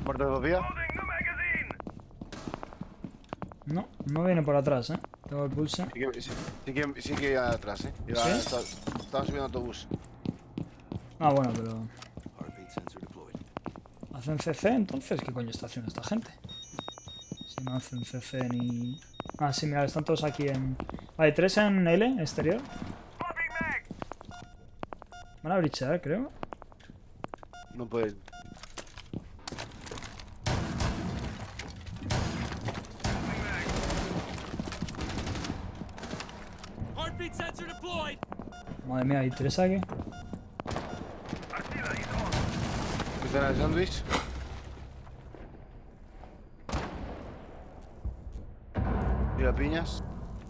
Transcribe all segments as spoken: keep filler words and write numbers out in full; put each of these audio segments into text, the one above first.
¿Muerto de Sofía? No, no viene por atrás, eh. Tengo el pulse. Sí que, sí, sí que, sí que iba atrás, eh. Iba, ¿Sí? estaba, estaba subiendo autobús. Ah, bueno, pero... ¿Hacen C C entonces? ¿Qué coño está haciendo esta gente? Si no hacen C C ni... Ah, sí, mira, están todos aquí en... Hay tres en L, exterior. Van a brichear, creo. No puedes. Madre mía, hay tres aquí. ¿Qué será el sándwich? Tira piñas.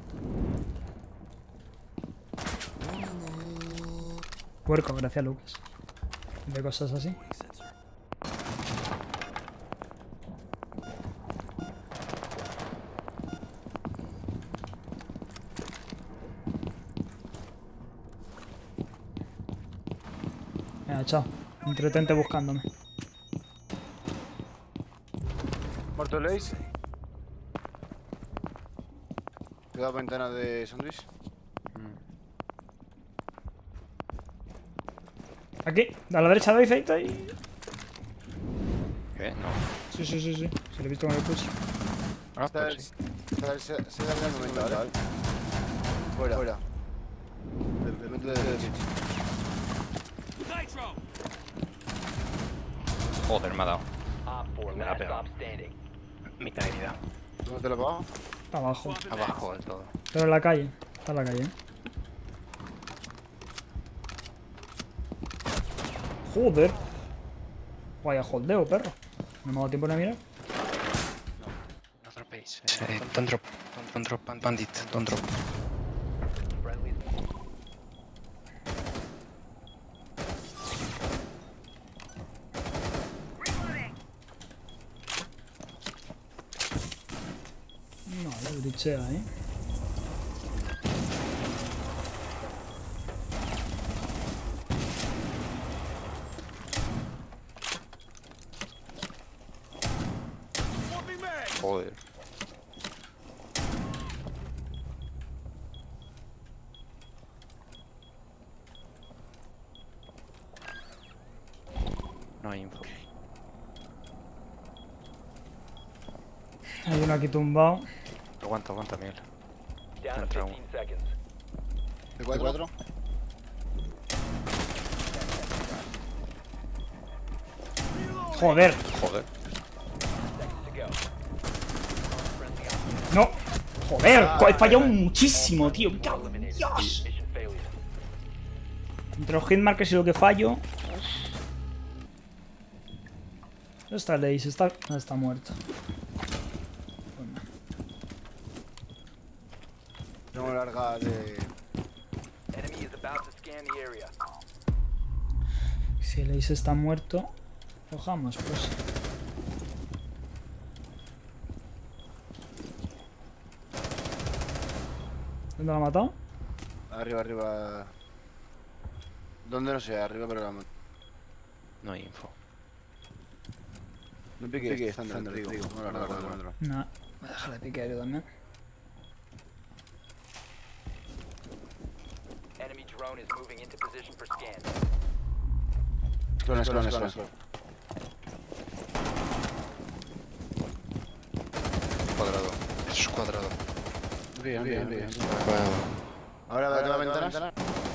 Puerco, gracias Lucas. De cosas así. Venga, chao. Entretente buscándome. ¿Muerto el Ace? Cuidado ventana de sándwich. Aquí, a la derecha de aceite ahí. ¿Qué? No. Sí, sí, sí, sí. Se lo he visto con el pulse. Ah, Está pues el, sí. está el, se, se da el momento, ¿vale? Fuera. Fuera. Del momento de derecha. Joder, me ha dado. Me la ha pegado. Mitad de vida. ¿Dónde te lo pago? Abajo. Abajo del todo. Pero en la calle. Está en la calle, ¿eh? Joder. Vaya holdeo, perro. No me ha dado tiempo de mirar. No dropéis. Eh, don't drop. Don't, don't drop. Bandit. Don't drop. No, le brichea, ¿eh? Joder. No hay info. Hay uno aquí tumbado. Aguanta, aguanta, Miel. Down to Entra uno. fifteen seconds. ¿De cuatro? Joder. Joder. Seconds to go. Friendly op- No. Joder. Ah, He fallado vale. muchísimo, tío. Me cago en eliminated. Dios. Mission failure. Entre los hitmarkers y lo que fallo. ¿Dónde está el Ace? Está... No, está muerto. Bueno. Tengo larga de... Enemy is about to scan the area. Si el Ace está muerto, cojamos, pues. ¿Dónde lo ha matado? Arriba, arriba... ¿Dónde? No sé, arriba pero la... No hay info. No piques, piques, Thunder, digo. No, la larga, no, no, no. No. Voy a dejar de piquear yo también. Enemy drone is moving into position for scan. Clones, clones, clones. Cuadrado. Eso es cuadrado. Bien, bien, bien. Cuadrado. Ahora vete a la ventana.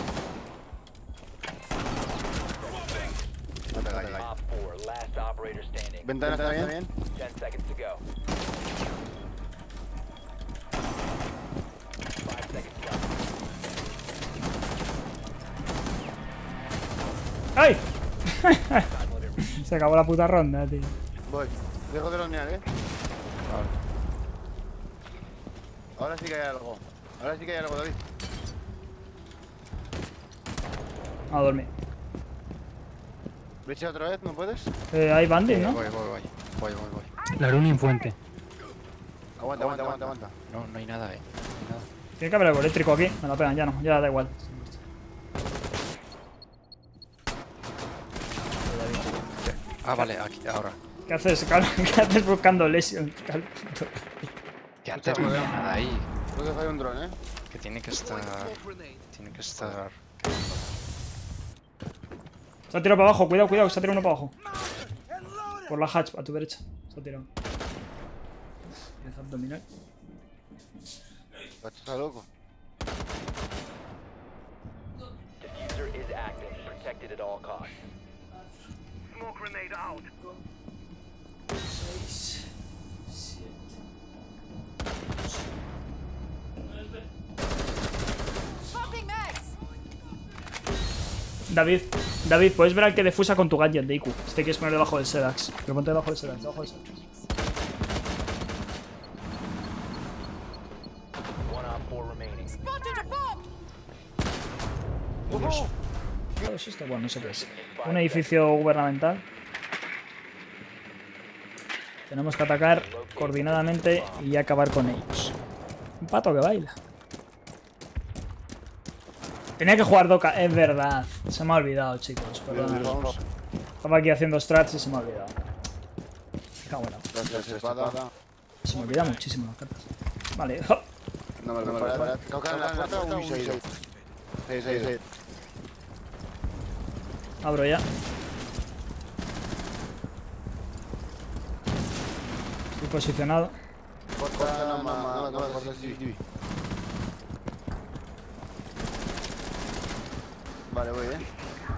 No te caigas. Op four, last operator standing. ¿Ventana está bien? ten seconds to go. five seconds to go. ¡Ay! Time limit. Se acabó la puta ronda, tío. Voy. Dejo de los near, eh. Vale. Ahora sí que hay algo. Ahora sí que hay algo, David. A dormir. ¿Brecha otra vez? ¿No puedes? Eh, hay bandit, ¿no? Voy, voy, voy. Voy, voy, voy. La luna en fuente. Aguanta, aguanta, aguanta, aguanta. No, no hay nada, eh. No hay nada. Tiene que haber algo eléctrico aquí. Me lo pegan, ya no. Ya da igual. Ah, vale, aquí, ahora. ¿Qué haces, Cal? ¿Qué haces buscando lesion, Cal? ¿Qué haces? No hay nada ahí. Creo que hay un dron, eh. Que tiene que estar... Tiene que estar... Se ha tirado para abajo, cuidado, cuidado, se ha tirado uno para abajo. Por la hatch, a tu derecha. Se ha tirado. Pieza abdominal. Está loco. Diffuser is active. Protected at all costs. David, David, puedes ver al que defusa con tu gadget de I Q. Este quieres poner debajo del Sedax. Lo ponte debajo del Sedax, debajo del Sedax. One on four remaining. Oh, eso está bueno, no sé qué es. Un edificio gubernamental. Tenemos que atacar coordinadamente y acabar con ellos. Un pato que baila. Tenía que jugar Doka, es verdad. Se me ha olvidado, chicos. Perdón. Vamos. Estaba aquí haciendo strats y se me ha olvidado. Me cago en la- Gracias, espada. Se me olvida muchísimo las cartas. Vale. No me lo para. Toca en la puerta un seis. seis, seis, seis. Abro ya. Estoy posicionado. Corta, no, no, no, corta, sí, sí. Vale, voy, eh.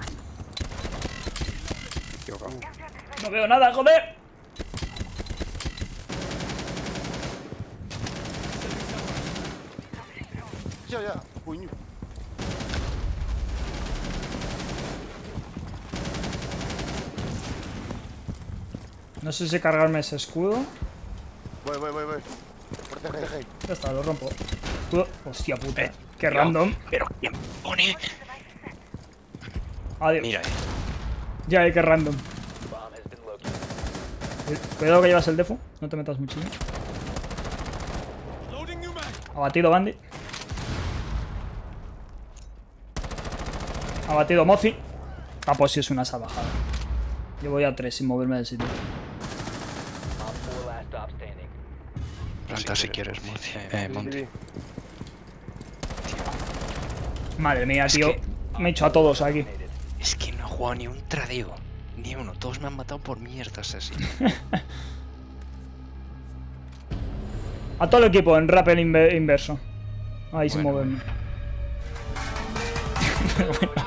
Equivocado. No veo nada, joder. Ya, ya, puño. No sé si cargarme ese escudo. Voy, voy, voy, voy. Protege. Ya está, lo rompo. Escudo. Hostia puta. Eh, Qué tío, random. Pero ¿quién pone? Adiós. Mira, eh. Ya, eh, qué random. Bomb has been located. Cuidado que llevas el defu. No te metas muchísimo. Abatido Bandy. Abatido Mozi. Ah, pues sí es una salvajada. Yo voy a tres sin moverme del sitio. Op four last stop standing. Planta si quieres, Monty. Eh, Monty. Madre mía, Es tío. que- Me he hecho a todos aquí. Es que no he jugado ni un tradeo. Ni uno. Todos me han matado por mierdas así. A todo el equipo en rappel inve- inverso. Ahí sin Bueno, moverme.